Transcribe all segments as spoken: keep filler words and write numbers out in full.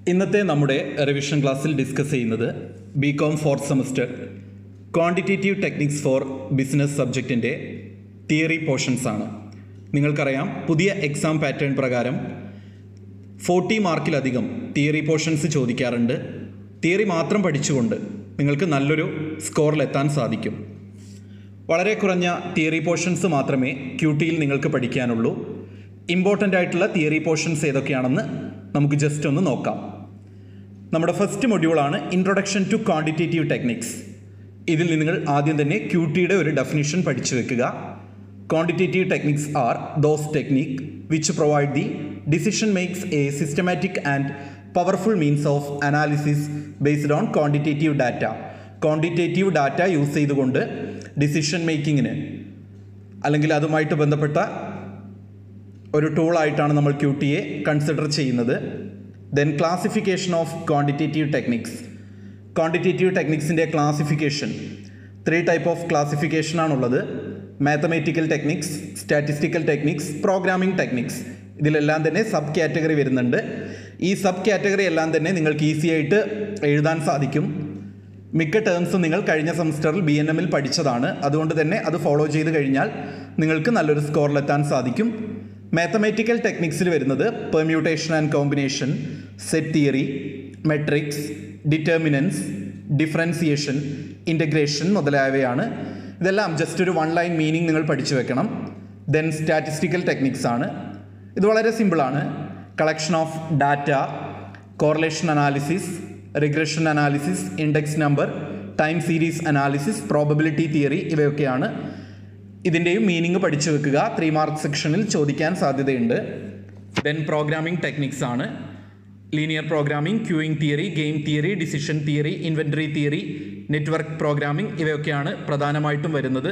ഇന്നത്തെ നമ്മുടെ റിവിഷൻ ക്ലാസ്സിൽ ഡിസ്കസ് ചെയ്യുന്നത് B com fourth semester quantitative techniques for business സബ്ജക്റ്റിൻ്റെ തിയറി പോർഷൻസ് ആണ്. നിങ്ങൾക്കറിയാം, പുതിയ എക്സാം പാറ്റേൺ പ്രകാരം ഫോർട്ടി മാർക്കിലധികം തിയറി പോർഷൻസ് ചോദിക്കാറുണ്ട്. തിയറി മാത്രം പഠിച്ചുകൊണ്ട് നിങ്ങൾക്ക് നല്ലൊരു സ്കോറിലെത്താൻ സാധിക്കും. വളരെ കുറഞ്ഞ തിയറി പോർഷൻസ് മാത്രമേ ക്യൂ ടിയിൽ നിങ്ങൾക്ക് പഠിക്കാനുള്ളൂ. ഇമ്പോർട്ടൻ്റ് ആയിട്ടുള്ള തിയറി പോർഷൻസ് ഏതൊക്കെയാണെന്ന് നമുക്ക് ജസ്റ്റ് ഒന്ന് നോക്കാം. നമ്മുടെ ഫസ്റ്റ് മൊഡ്യൂളാണ് ഇൻട്രൊഡക്ഷൻ ടു ക്വാണ്ടിറ്റേറ്റീവ് ടെക്നിക്സ്. ഇതിൽ നിങ്ങൾ ആദ്യം തന്നെ ക്യൂ ടിയുടെ ഒരു ഡെഫിനിഷൻ പഠിച്ചു വെക്കുക. Quantitative techniques are those technique which provide the decision makes a systematic and powerful means of analysis based on quantitative data. Quantitative data use ചെയ്തുകൊണ്ട് ഡിസിഷൻ മേക്കിങ്ങിന് അല്ലെങ്കിൽ അതുമായിട്ട് ബന്ധപ്പെട്ട ഒരു ടൂളായിട്ടാണ് നമ്മൾ ക്യൂ ടിയെ കൺസിഡർ ചെയ്യുന്നത്. Then classification of quantitative techniques. Quantitative ടെക്നിക്സിൻ്റെ classification three type of classification ആണുള്ളത്. Mathematical techniques, statistical techniques, programming techniques. ഇതിലെല്ലാം തന്നെ സബ് കാറ്റഗറി വരുന്നുണ്ട്. ഈ സബ് കാറ്റഗറി എല്ലാം തന്നെ നിങ്ങൾക്ക് ഈസി ആയിട്ട് എഴുതാൻ സാധിക്കും. മിക്ക ടേംസും നിങ്ങൾ കഴിഞ്ഞ സെമസ്റ്ററിൽ ബി എൻ എമ്മിൽ പഠിച്ചതാണ്. അതുകൊണ്ട് തന്നെ അത് ഫോളോ ചെയ്ത് കഴിഞ്ഞാൽ നിങ്ങൾക്ക് നല്ലൊരു സ്കോറിലെത്താൻ സാധിക്കും. മാത്തമാറ്റിക്കൽ ടെക്നിക്സിൽ വരുന്നത് permutation and combination, set theory, matrix, determinants, differentiation, integration മുതലായവയാണ്. ഇതെല്ലാം ജസ്റ്റ് ഒരു വൺ ലൈൻ മീനിങ് നിങ്ങൾ പഠിച്ചു വെക്കണം. ദെൻ സ്റ്റാറ്റിസ്റ്റിക്കൽ ടെക്നിക്സ് ആണ്. ഇത് വളരെ സിമ്പിളാണ്. Collection of data, correlation analysis, regression analysis, index number, time series analysis, probability theory, ഇവയൊക്കെയാണ്. ഇതിൻ്റെയും മീനിങ് പഠിച്ചു വെക്കുക. ത്രീ മാർക്ക് സെക്ഷനിൽ ചോദിക്കാൻ സാധ്യതയുണ്ട്. ദെൻ പ്രോഗ്രാമിംഗ് ടെക്നിക്സ് ആണ്. Linear programming, queuing theory, game theory, decision theory, inventory theory, network programming, ഇവയൊക്കെയാണ് പ്രധാനമായിട്ടും വരുന്നത്.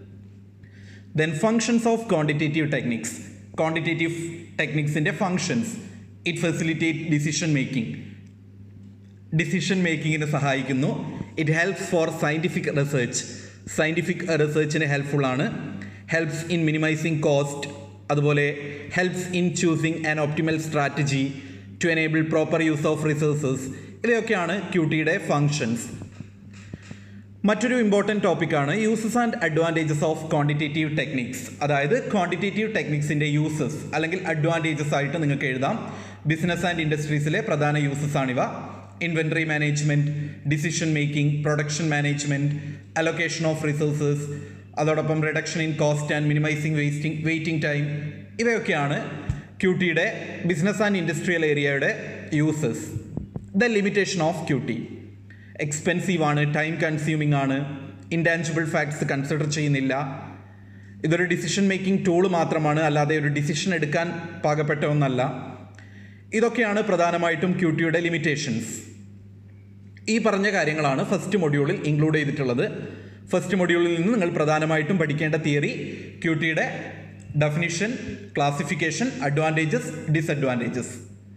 Then functions of quantitative techniques. Quantitative ടെക്നിക്സിൻ്റെ functions. It facilitate decision making. Decision മേക്കിങ്ങിന് സഹായിക്കുന്നു. It helps for scientific research. Scientific റിസർച്ചിന് helpful ആണ്. Helps in minimising cost. അതുപോലെ helps in choosing an optimal strategy to enable proper use of resources. ഇവയൊക്കെയാണ് Q ടിയുടെ functions. മറ്റൊരു important ടോപ്പിക്കാണ് uses and advantages of quantitative techniques. അതായത് quantitative ടെക്നിക്സിൻ്റെ uses അല്ലെങ്കിൽ അഡ്വാൻറ്റേജസ് ആയിട്ട് നിങ്ങൾക്ക് എഴുതാം. ബിസിനസ് ആൻഡ് ഇൻഡസ്ട്രീസിലെ പ്രധാന യൂസസ് ആണിവ. Inventory management, decision making, production management, allocation of resources, അതോടൊപ്പം reduction in cost and minimising wasting waiting time, ഇവയൊക്കെയാണ് ക്യൂ ടിയുടെ ബിസിനസ് ആൻഡ് ഇൻഡസ്ട്രിയൽ ഏരിയയുടെ uses. The limitation of Q T. Expensive ആണ്, time consuming ആണ്, intangible facts consider ചെയ്യുന്നില്ല. ഇതൊരു decision making tool മാത്രമാണ്, അല്ലാതെ ഒരു ഡിസിഷൻ എടുക്കാൻ പാകപ്പെട്ട ഒന്നല്ല. ഇതൊക്കെയാണ് പ്രധാനമായിട്ടും ക്യൂ ടിയുടെ ലിമിറ്റേഷൻസ്. ഈ പറഞ്ഞ കാര്യങ്ങളാണ് ഫസ്റ്റ് മൊഡ്യൂളിൽ ഇൻക്ലൂഡ് ചെയ്തിട്ടുള്ളത്. ഫസ്റ്റ് മൊഡ്യൂളിൽ നിന്ന് നിങ്ങൾ പ്രധാനമായിട്ടും പഠിക്കേണ്ട തിയറി, ക്യൂ ടിയുടെ ഡെഫിനിഷൻ, ക്ലാസിഫിക്കേഷൻ, അഡ്വാൻറ്റേജസ്, ഡിസഡ്വാൻറ്റേജസ്.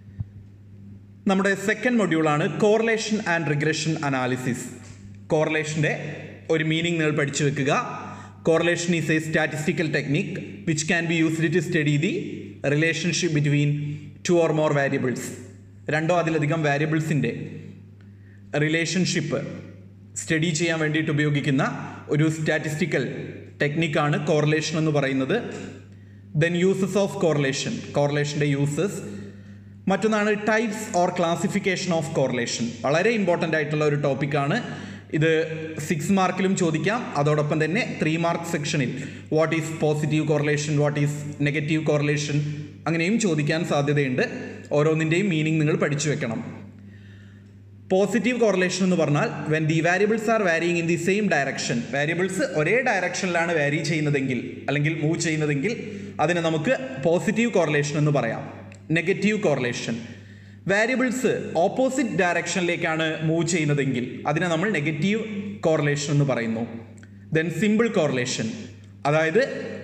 നമ്മുടെ സെക്കൻഡ് മൊഡ്യൂളാണ് കോറിലേഷൻ ആൻഡ് റിഗ്രഷൻ അനാലിസിസ്. കോറിലേഷൻ്റെ ഒരു മീനിങ് നിങ്ങൾ പഠിച്ചു വെക്കുക. Correlation is a statistical technique which can be used to study the relationship between two or more variables. രണ്ടോ അതിലധികം വാരിയബിൾസിൻ്റെ റിലേഷൻഷിപ്പ് സ്റ്റഡി ചെയ്യാൻ വേണ്ടിയിട്ട് ഉപയോഗിക്കുന്ന ഒരു സ്റ്റാറ്റിസ്റ്റിക്കൽ ടെക്നിക്കാണ് കോറിലേഷൻ എന്ന് പറയുന്നത്. Then uses of correlation. കോറിലേഷൻ്റെ യൂസസ്. മറ്റൊന്നാണ് types or classification of correlation. വളരെ ഇമ്പോർട്ടൻ്റ് ആയിട്ടുള്ള ഒരു ടോപ്പിക്കാണ് ഇത്. സിക്സ് മാർക്കിലും ചോദിക്കാം. അതോടൊപ്പം തന്നെ ത്രീ മാർക്ക് സെക്ഷനിൽ what is positive correlation, what is negative correlation, അങ്ങനെയും ചോദിക്കാൻ സാധ്യതയുണ്ട്. ഓരോന്നിൻ്റെയും മീനിങ് നിങ്ങൾ പഠിച്ചു വെക്കണം. പോസിറ്റീവ് കോറിലേഷൻ എന്ന് പറഞ്ഞാൽ when the variables are varying in the same direction. Variables ഒരേ ഡയറക്ഷനിലാണ് വാരി ചെയ്യുന്നതെങ്കിൽ അല്ലെങ്കിൽ മൂവ് ചെയ്യുന്നതെങ്കിൽ അതിനെ നമുക്ക് പോസിറ്റീവ് കോറിലേഷൻ എന്ന് പറയാം. നെഗറ്റീവ് കോറിലേഷൻ, വാരിയബിൾസ് ഓപ്പോസിറ്റ് ഡയറക്ഷനിലേക്കാണ് മൂവ് ചെയ്യുന്നതെങ്കിൽ അതിനെ നമ്മൾ നെഗറ്റീവ് കോറിലേഷൻ എന്ന് പറയുന്നു. ദെൻ സിമ്പിൾ കോറിലേഷൻ, അതായത്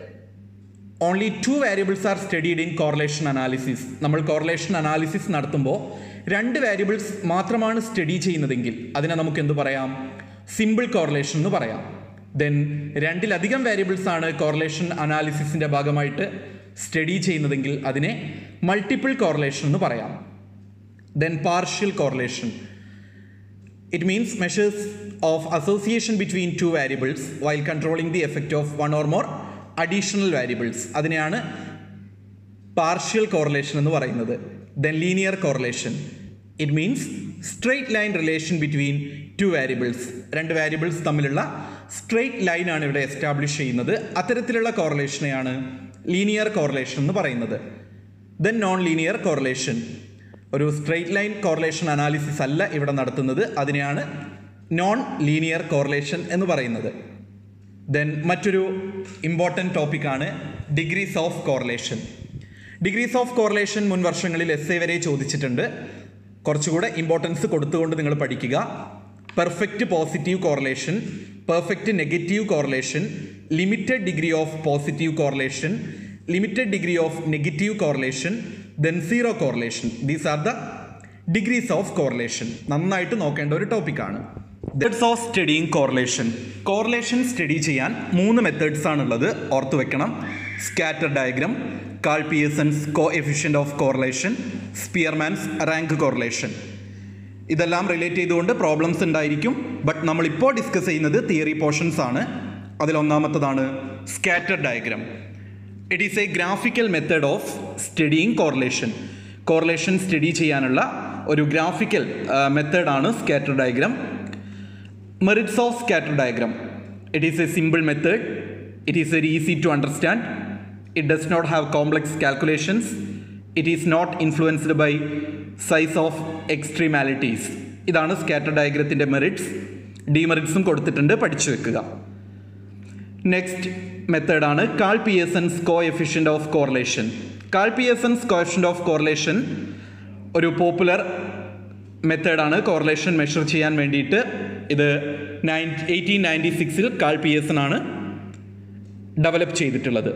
only two variables are studied in correlation analysis. നമ്മൾ കോറിലേഷൻ അനാലിസിസ് നടത്തുമ്പോൾ രണ്ട് വാരിയബിൾസ് മാത്രമാണ് സ്റ്റഡി ചെയ്യുന്നതെങ്കിൽ അതിനെ നമുക്ക് എന്ത് പറയാം? സിമ്പിൾ കോറിലേഷൻ എന്ന് പറയാം. ദെൻ രണ്ടിലധികം വാരിയബിൾസ് ആണ് കോറിലേഷൻ അനാലിസിസിൻ്റെ ഭാഗമായിട്ട് സ്റ്റഡി ചെയ്യുന്നതെങ്കിൽ അതിനെ മൾട്ടിപ്പിൾ കോറിലേഷൻ എന്ന് പറയാം. Then partial correlation. It means measures of association between two variables while controlling the effect of one or more additional variables. അതിനെയാണ് partial correlation എന്ന് പറയുന്നത്. Then linear correlation. It means straight line relation between two variables. രണ്ട് variables തമ്മിലുള്ള straight line ആണ് ഇവിടെ establish ചെയ്യുന്നത്. അത്തരത്തിലുള്ള കോറിലേഷനെയാണ് linear correlation എന്ന് പറയുന്നത്. Then non linear correlation. ഒരു സ്ട്രെയിറ്റ് ലൈൻ കോറിലേഷൻ അനാലിസിസ് അല്ല ഇവിടെ നടത്തുന്നത്, അതിനെയാണ് നോൺ ലീനിയർ കോറിലേഷൻ എന്ന് പറയുന്നത്. ദെൻ മറ്റൊരു ഇമ്പോർട്ടൻറ്റ് ടോപ്പിക്കാണ് degrees of correlation. Degrees of correlation മുൻ വർഷങ്ങളിൽ എസ് എ വരെ ചോദിച്ചിട്ടുണ്ട്. കുറച്ചുകൂടെ ഇമ്പോർട്ടൻസ് കൊടുത്തുകൊണ്ട് നിങ്ങൾ പഠിക്കുക. Perfect positive correlation, perfect negative correlation, limited degree of positive correlation, limited degree of negative correlation, then zero correlation. These are the degrees of correlation. നന്നായിട്ട് നോക്കേണ്ട ഒരു ടോപ്പിക്കാണ്. Methods of studying correlation. Correlation study ചെയ്യാൻ മൂന്ന് methods ആണുള്ളത്, ഓർത്ത് വെക്കണം. Scatter diagram, Karl Pearson's coefficient of correlation, Spearman's rank correlation. ഇതെല്ലാം റിലേറ്റ് ചെയ്തുകൊണ്ട് പ്രോബ്ലംസ് ഉണ്ടായിരിക്കും. ബട്ട് നമ്മളിപ്പോൾ ഡിസ്കസ് ചെയ്യുന്നത് തിയറി പോർഷൻസ് ആണ്. അതിലൊന്നാമത്തതാണ് scatter diagram. It is a graphical method of studying correlation. Correlation study ചെയ്യാനുള്ള ഒരു ഗ്രാഫിക്കൽ മെത്തേഡാണ് scatter diagram. Merits of scatter diagram. It is a simple method. It is very easy to understand. It does not have complex calculations. It is not influenced by size of extremalities. ഇതാണ് scatter ഡയഗ്രത്തിൻ്റെ merits. ഡിമെറിറ്റ്സും കൊടുത്തിട്ടുണ്ട്, പഠിച്ചു വെക്കുക. Next മെത്തേഡാണ് Karl Pearson's coefficient of correlation. Karl Pearson's coefficient of correlation ഒരു popular മെത്തേഡാണ് correlation measure ചെയ്യാൻ വേണ്ടിയിട്ട്. ഇത് നയൻ എയ്റ്റീൻ നയൻറ്റി സിക്സിൽ കാൾ പിയേഴ്സൺ ആണ് ഡെവലപ്പ് ചെയ്തിട്ടുള്ളത്.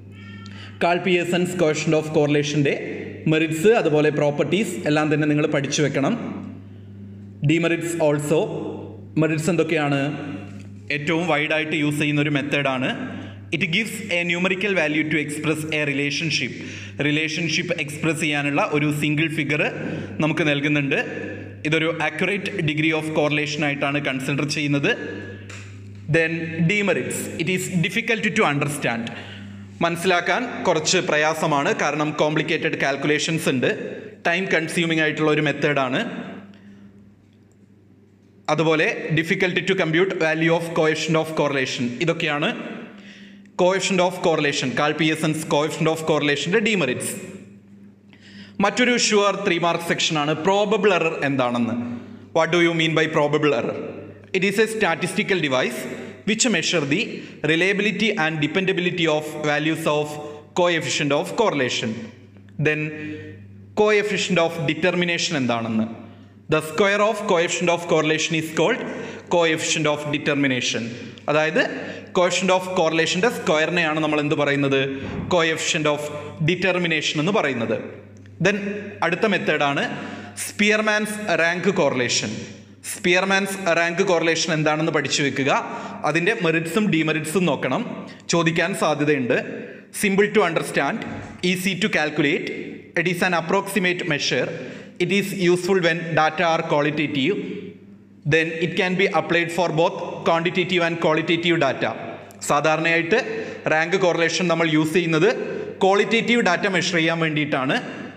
കാൾ പിയേഴ്സൺസ് കോഎഫിഷ്യന്റ് ഓഫ് കോറിലേഷൻ്റെ മെറിറ്റ്സ് അതുപോലെ പ്രോപ്പർട്ടീസ് എല്ലാം തന്നെ നിങ്ങൾ പഠിച്ചു വെക്കണം. Demerits also. മെറിറ്റ്സ് എന്തൊക്കെയാണ്? ഏറ്റവും വൈഡായിട്ട് യൂസ് ചെയ്യുന്ന ഒരു മെത്തേഡാണ്. It gives a numerical value to express a relationship. Relationship express ചെയ്യാനുള്ള ഒരു സിംഗിൾ ഫിഗർ നമുക്ക് നൽകുന്നുണ്ട്. ഇതൊരു ആക്യുറേറ്റ് ഡിഗ്രി ഓഫ് കോറിലേഷൻ ആയിട്ടാണ് കൺസിഡർ ചെയ്യുന്നത്. Then demerits. It is difficult to understand. മനസ്സിലാക്കാൻ കുറച്ച് പ്രയാസമാണ്, കാരണം കോംപ്ലിക്കേറ്റഡ് കാൽക്കുലേഷൻസ് ഉണ്ട്. ടൈം കൺസ്യൂമിംഗ് ആയിട്ടുള്ള ഒരു മെത്തേഡാണ്. അതുപോലെ difficulty to compute value of coefficient of correlation. ഇതൊക്കെയാണ് coefficient of correlation, Karl Pearson's coefficient of കോറിലേഷൻ്റെ ഡിമെറിറ്റ്സ്. മറ്റൊരു ഷുവർ ത്രീ മാർക്ക് സെക്ഷനാണ് പ്രോബബിൾ എറർ എന്താണെന്ന്. What do you mean by probable error? It is a statistical device which measure the reliability and dependability of values of coefficient of correlation. Then coefficient of determination എന്താണെന്ന്. The square of coefficient of correlation is called coefficient of determination. അതായത് coefficient of correlationൻ്റെ സ്ക്വയറിനെയാണ് നമ്മൾ എന്ത് പറയുന്നത്? coefficient of determination എന്ന് പറയുന്നത്. Then അടുത്ത മെത്തേഡാണ് Spearman's rank correlation. Spearman's rank correlation എന്താണെന്ന് പഠിച്ചു വെക്കുക. അതിൻ്റെ മെറിറ്റ്സും ഡിമെറിറ്റ്സും നോക്കണം, ചോദിക്കാൻ സാധ്യതയുണ്ട്. Simple to understand, easy to calculate. It is an approximate measure. It is useful when data are qualitative. Then it can be applied for both quantitative and qualitative data. സാധാരണയായിട്ട് റാങ്ക് കോറിലേഷൻ നമ്മൾ use ചെയ്യുന്നത് qualitative data measure ചെയ്യാൻ വേണ്ടിയിട്ടാണ്.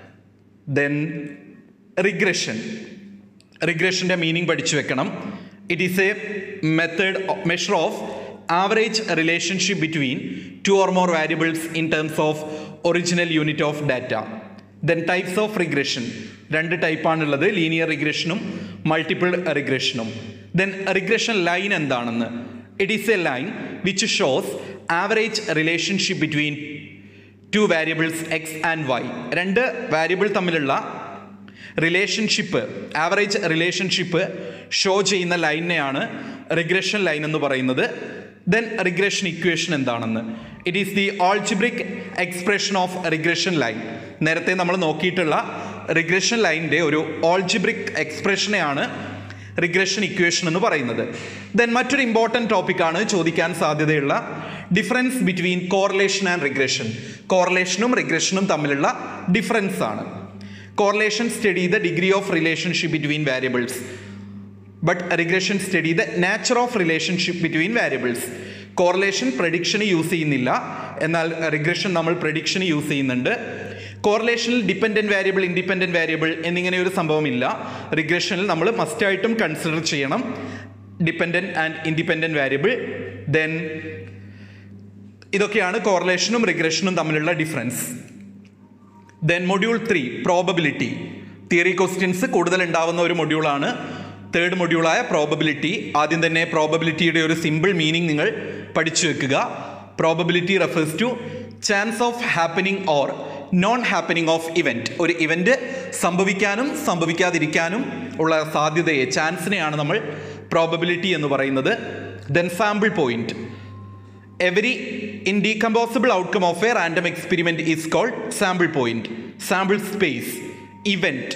Then regression. റിഗ്രഷൻ്റെ meaning പഠിച്ചു വെക്കണം. It is a method measure of average relationship between two or more variables in terms of original unit of data. Then types of regression. രണ്ട് ടൈപ്പാണുള്ളത്, linear റിഗ്രഷനും multiple റിഗ്രഷനും. Then regression line എന്താണെന്ന്. It is a line which shows average relationship between two variables X and Y. രണ്ട് variable തമ്മിലുള്ള relationship, average relationship show ചെയ്യുന്ന ലൈനിനെയാണ് regression line എന്ന് പറയുന്നത്. ദെൻ റിഗ്രഷൻ ഇക്വേഷൻ എന്താണെന്ന്. It is the algebraic expression of regression line. നേരത്തെ നമ്മൾ നോക്കിയിട്ടുള്ള regression ലൈനിൻ്റെ ഒരു ആൾജിബ്രിക് എക്സ്പ്രഷനെയാണ് റിഗ്രഷൻ ഇക്വേഷൻ എന്ന് പറയുന്നത്. ദെൻ മറ്റൊരു ഇമ്പോർട്ടൻറ്റ് ടോപ്പിക്കാണ് ചോദിക്കാൻ സാധ്യതയുള്ള difference between correlation and regression. കോറിലേഷനും റിഗ്രഷനും തമ്മിലുള്ള ഡിഫറൻസ് ആണ്. Correlation study the degree of relationship between variables, but regression study the nature of relationship between variables. Correlation പ്രഡിക്ഷന് യൂസ് ചെയ്യുന്നില്ല, എന്നാൽ റിഗ്രഷൻ നമ്മൾ പ്രഡിക്ഷന് യൂസ് ചെയ്യുന്നുണ്ട്. കോറിലേഷനിൽ ഡിപ്പെൻഡൻറ്റ് വാരിയബിൾ, ഇൻഡിപെൻഡൻറ്റ് വാരിയബിൾ എന്നിങ്ങനെ ഒരു സംഭവമില്ല. റിഗ്രഷനിൽ നമ്മൾ മസ്റ്റായിട്ടും കൺസിഡർ ചെയ്യണം dependent and independent variable. Then ഇതൊക്കെയാണ് കോറിലേഷനും റിഗ്രഷനും തമ്മിലുള്ള difference. Then module three probability. Theory questions കൂടുതൽ ഉണ്ടാവുന്ന ഒരു മൊഡ്യൂളാണ് തേർഡ് മൊഡ്യൂളായ പ്രോബബിലിറ്റി. ആദ്യം തന്നെ പ്രോബബിലിറ്റിയുടെ ഒരു സിമ്പിൾ മീനിങ് നിങ്ങൾ പഠിച്ചു വെക്കുക. Probability refers to chance of happening or non happening of event. ഒരു ഇവൻറ്റ് സംഭവിക്കാനും സംഭവിക്കാതിരിക്കാനും ഉള്ള സാധ്യതയെ, ചാൻസിനെയാണ് നമ്മൾ പ്രോബബിലിറ്റി എന്ന് പറയുന്നത്. Then sample point. Every indecomposable outcome of a random experiment is called sample point. Sample space, event,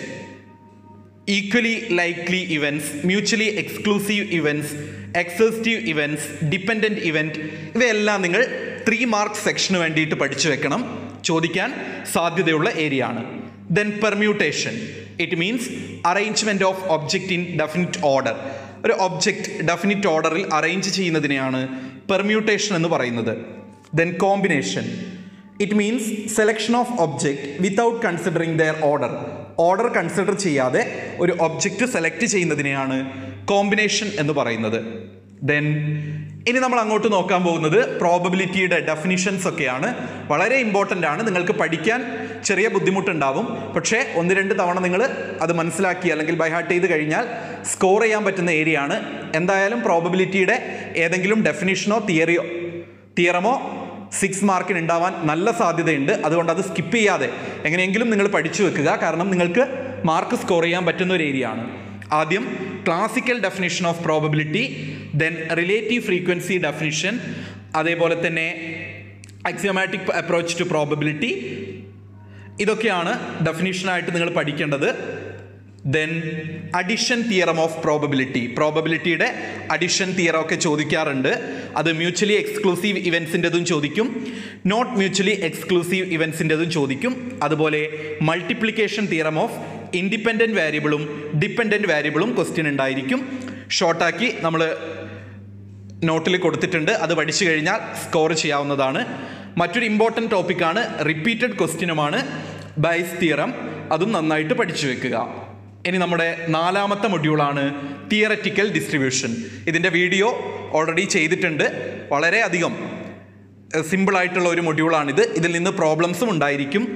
equally likely events, mutually exclusive events, exhaustive events, dependent event, ഇവയെല്ലാം നിങ്ങൾ ത്രീ മാർക്ക് സെക്ഷന് വേണ്ടിയിട്ട് പഠിച്ചു വെക്കണം. ചോദിക്കാൻ സാധ്യതയുള്ള ഏരിയ ആണ്. Then permutation. It means arrangement of object in definite order. ഒരു object definite ഓർഡറിൽ അറേഞ്ച് ചെയ്യുന്നതിനെയാണ് പെർമ്യൂട്ടേഷൻ എന്ന് പറയുന്നത്. Then combination. It means selection of object without considering their order. Order consider ചെയ്യാതെ ഒരു ഒബ്ജക്റ്റ് സെലക്ട് ചെയ്യുന്നതിനെയാണ് കോമ്പിനേഷൻ എന്ന് പറയുന്നത്. ദെൻ ഇനി നമ്മൾ അങ്ങോട്ട് നോക്കാൻ പോകുന്നത് പ്രോബബിലിറ്റിയുടെ ഡെഫിനിഷൻസ് ഒക്കെയാണ്. വളരെ ഇമ്പോർട്ടൻ്റ് ആണ്. നിങ്ങൾക്ക് പഠിക്കാൻ ചെറിയ ബുദ്ധിമുട്ടുണ്ടാവും, പക്ഷേ ഒന്ന് രണ്ട് തവണ നിങ്ങൾ അത് മനസ്സിലാക്കി അല്ലെങ്കിൽ ബൈഹാർട്ട് ചെയ്ത് കഴിഞ്ഞാൽ സ്കോർ ചെയ്യാൻ പറ്റുന്ന ഏരിയ ആണ്. എന്തായാലും പ്രോബബിലിറ്റിയുടെ ഏതെങ്കിലും ഡെഫിനിഷനോ തിയറിയോ തിയറമോ സിക്സ് മാർക്കിന് ഉണ്ടാവാൻ നല്ല സാധ്യതയുണ്ട്. അതുകൊണ്ട് അത് സ്കിപ്പ് ചെയ്യാതെ എങ്ങനെയെങ്കിലും നിങ്ങൾ പഠിച്ചു വെക്കുക. കാരണം നിങ്ങൾക്ക് മാർക്ക് സ്കോർ ചെയ്യാൻ പറ്റുന്ന ഒരു ഏരിയ ആണ്. ആദ്യം classical definition of probability, then relative frequency definition, അതേപോലെ തന്നെ അക്സിയോമാറ്റിക് അപ്രോച്ച് ടു പ്രോബബിലിറ്റി. ഇതൊക്കെയാണ് ഡെഫിനിഷനായിട്ട് നിങ്ങൾ പഠിക്കേണ്ടത്. Then addition theorem of probability. പ്രോബബിലിറ്റിയുടെ അഡിഷൻ തിയറം ഒക്കെ ചോദിക്കാറുണ്ട്. അത് മ്യൂച്വലി എക്സ്ക്ലൂസീവ് ഇവൻസിൻ്റെതും ചോദിക്കും, നോട്ട് മ്യൂച്വലി എക്സ്ക്ലൂസീവ് ഇവൻസിൻ്റെതും ചോദിക്കും. അതുപോലെ മൾട്ടിപ്ലിക്കേഷൻ തിയറം ഓഫ് ഇൻഡിപെൻഡൻറ്റ് വാരിയബിളും ഡിപ്പെൻഡൻറ്റ് വാരിയബിളും ക്വസ്റ്റ്യൻ ഉണ്ടായിരിക്കും. ഷോർട്ടാക്കി നമ്മൾ നോട്ടിൽ കൊടുത്തിട്ടുണ്ട്. അത് പഠിച്ചു കഴിഞ്ഞാൽ സ്കോർ ചെയ്യാവുന്നതാണ്. മറ്റൊരു ഇമ്പോർട്ടൻറ്റ് ടോപ്പിക്കാണ് റിപ്പീറ്റഡ് ക്വസ്റ്റ്യനുമാണ് ബൈസ് തിയറം. അതും നന്നായിട്ട് പഠിച്ചു വെക്കുക. ഇനി നമ്മുടെ നാലാമത്തെ മൊഡ്യൂളാണ് തിയററ്റിക്കൽ ഡിസ്ട്രിബ്യൂഷൻ. ഇതിൻ്റെ വീഡിയോ ഓൾറെഡി ചെയ്തിട്ടുണ്ട്. വളരെയധികം സിമ്പിളായിട്ടുള്ള ഒരു മൊഡ്യൂളാണിത്. ഇതിൽ നിന്ന് പ്രോബ്ലംസും ഉണ്ടായിരിക്കും.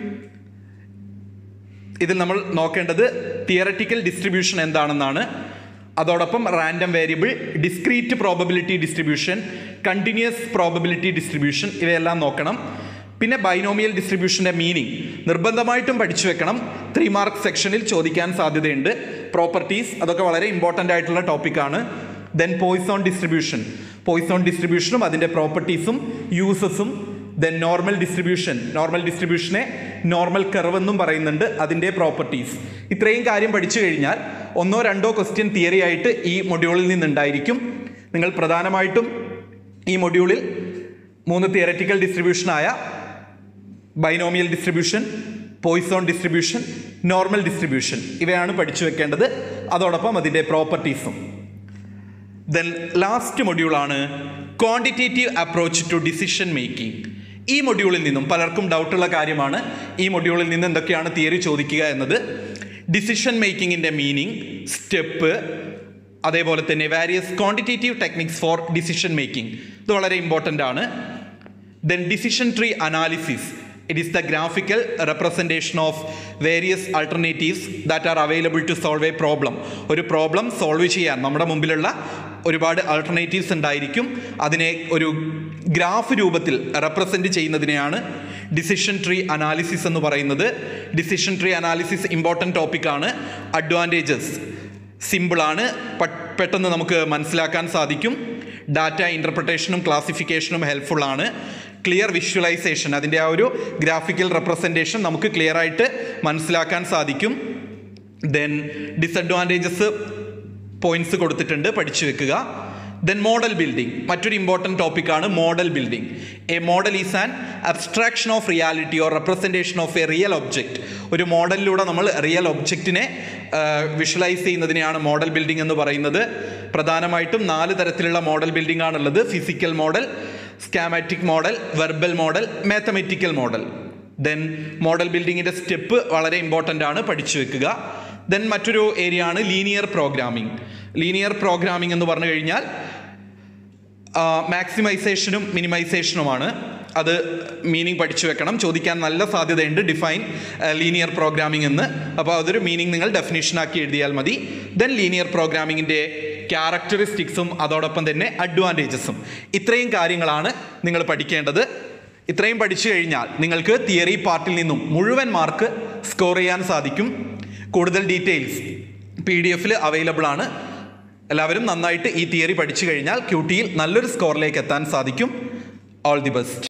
ഇതിൽ നമ്മൾ നോക്കേണ്ടത് തിയററ്റിക്കൽ ഡിസ്ട്രിബ്യൂഷൻ എന്താണെന്നാണ്. അതോടൊപ്പം random variable, discrete probability distribution, continuous probability distribution, ഇവയെല്ലാം നോക്കണം. പിന്നെ ബൈനോമിയൽ ഡിസ്ട്രിബ്യൂഷൻ്റെ മീനിങ് നിർബന്ധമായിട്ടും പഠിച്ചു വെക്കണം. ത്രീ മാർക്ക് സെക്ഷനിൽ ചോദിക്കാൻ സാധ്യതയുണ്ട്. പ്രോപ്പർട്ടീസ്, അതൊക്കെ വളരെ ഇമ്പോർട്ടൻ്റ് ആയിട്ടുള്ള ടോപ്പിക്കാണ്. Then Poisson distribution. പോയ്സോൺ ഡിസ്ട്രിബ്യൂഷനും അതിൻ്റെ പ്രോപ്പർട്ടീസും യൂസസും. Then normal distribution. നോർമൽ ഡിസ്ട്രിബ്യൂഷനെ നോർമൽ കർവ് എന്നും പറയുന്നുണ്ട്, അതിൻ്റെ പ്രോപ്പർട്ടീസ്. ഇത്രയും കാര്യം പഠിച്ചു കഴിഞ്ഞാൽ ഒന്നോ രണ്ടോ ക്വസ്റ്റ്യൻ തിയറി ആയിട്ട് ഈ മൊഡ്യൂളിൽ നിന്നുണ്ടായിരിക്കും. നിങ്ങൾ പ്രധാനമായിട്ടും ഈ മൊഡ്യൂളിൽ മൂന്ന് തിയററ്റിക്കൽ ഡിസ്ട്രിബ്യൂഷനായ binomial distribution, Poisson distribution, normal distribution, ഇവയാണ് പഠിച്ചു വെക്കേണ്ടത്. അതോടൊപ്പം അതിൻ്റെ പ്രോപ്പർട്ടീസും. ദെൻ ലാസ്റ്റ് മൊഡ്യൂളാണ് quantitative approach to decision making. ഈ മൊഡ്യൂളിൽ നിന്നും പലർക്കും ഡൗട്ടുള്ള കാര്യമാണ്, ഈ മൊഡ്യൂളിൽ നിന്ന് എന്തൊക്കെയാണ് തിയറി ചോദിക്കുക എന്നത്. ഡിസിഷൻ മേക്കിങ്ങിൻ്റെ മീനിങ്, സ്റ്റെപ്പ്, അതേപോലെ തന്നെ various quantitative techniques for decision making, ഇത് വളരെ ഇമ്പോർട്ടൻ്റ് ആണ്. Then decision tree analysis. It is the graphical representation of various alternatives that are available to solve a problem. ഒരു പ്രോബ്ലം സോൾവ് ചെയ്യാൻ നമ്മുടെ മുമ്പിലുള്ള ഒരുപാട് ആൾട്ടർനേറ്റീവ്സ് ഉണ്ടായിരിക്കും. അതിനെ ഒരു ഗ്രാഫ് രൂപത്തിൽ റെപ്രസെൻറ്റ് ചെയ്യുന്നതിനെയാണ് ഡിസിഷൻ ട്രീ അനാലിസിസ് എന്ന് പറയുന്നത്. ഡിസിഷൻ ട്രീ അനാലിസിസ് ഇമ്പോർട്ടൻ്റ് ടോപ്പിക്കാണ്. അഡ്വാൻറ്റേജസ് സിമ്പിളാണ്, പെട്ടെന്ന് നമുക്ക് മനസ്സിലാക്കാൻ സാധിക്കും. ഡാറ്റ ഇൻ്റർപ്രിട്ടേഷനും ക്ലാസിഫിക്കേഷനും ഹെൽപ്ഫുള്ളാണ്. ക്ലിയർ വിഷ്വലൈസേഷൻ, അതിൻ്റെ ആ ഒരു ഗ്രാഫിക്കൽ റെപ്രസെൻറ്റേഷൻ നമുക്ക് ക്ലിയർ ആയിട്ട് മനസ്സിലാക്കാൻ സാധിക്കും. ദെൻ ഡിസഡ്വാൻറ്റേജസ് പോയിൻറ്റ്സ് കൊടുത്തിട്ടുണ്ട്, പഠിച്ചു വെക്കുക. ദെൻ മോഡൽ ബിൽഡിംഗ്, മറ്റൊരു ഇമ്പോർട്ടൻറ്റ് ടോപ്പിക്കാണ് model building. A model is an abstraction of reality or representation of a real object. ഒരു മോഡലിലൂടെ നമ്മൾ റിയൽ ഒബ്ജക്റ്റിനെ വിഷ്വലൈസ് ചെയ്യുന്നതിനെയാണ് മോഡൽ ബിൽഡിംഗ് എന്ന് പറയുന്നത്. പ്രധാനമായിട്ടും നാല് തരത്തിലുള്ള മോഡൽ ബിൽഡിംഗ് ആണുള്ളത്: physical model, schematic model, verbal model, mathematical model. Then model ബിൽഡിങ്ങിൻ്റെ സ്റ്റെപ്പ് വളരെ ഇമ്പോർട്ടൻ്റ് ആണ്, പഠിച്ചു വെക്കുക. ദെൻ മറ്റൊരു ഏരിയ ആണ് ലീനിയർ പ്രോഗ്രാമിംഗ്. ലീനിയർ പ്രോഗ്രാമിംഗ് എന്ന് പറഞ്ഞു കഴിഞ്ഞാൽ മാക്സിമൈസേഷനും മിനിമൈസേഷനുമാണ്. അത് മീനിങ് പഠിച്ചു വെക്കണം, ചോദിക്കാൻ നല്ല സാധ്യതയുണ്ട്. ഡിഫൈൻ ലീനിയർ പ്രോഗ്രാമിംഗ് എന്ന്. അപ്പോൾ അതൊരു മീനിങ് നിങ്ങൾ ഡെഫിനിഷനാക്കി എഴുതിയാൽ മതി. ദെൻ ലീനിയർ പ്രോഗ്രാമിങ്ങിൻ്റെ ക്യാരക്ടറിസ്റ്റിക്സും അതോടൊപ്പം തന്നെ അഡ്വാൻറ്റേജസും. ഇത്രയും കാര്യങ്ങളാണ് നിങ്ങൾ പഠിക്കേണ്ടത്. ഇത്രയും പഠിച്ചു കഴിഞ്ഞാൽ നിങ്ങൾക്ക് തിയറി പാർട്ടിൽ നിന്നും മുഴുവൻ മാർക്ക് സ്കോർ ചെയ്യാൻ സാധിക്കും. കൂടുതൽ ഡീറ്റെയിൽസ് പി ഡി എഫിൽ അവൈലബിൾ ആണ്. എല്ലാവരും നന്നായിട്ട് ഈ തിയറി പഠിച്ചു കഴിഞ്ഞാൽ ക്യൂ ടിയിൽ നല്ലൊരു സ്കോറിലേക്ക് എത്താൻ സാധിക്കും. All the best.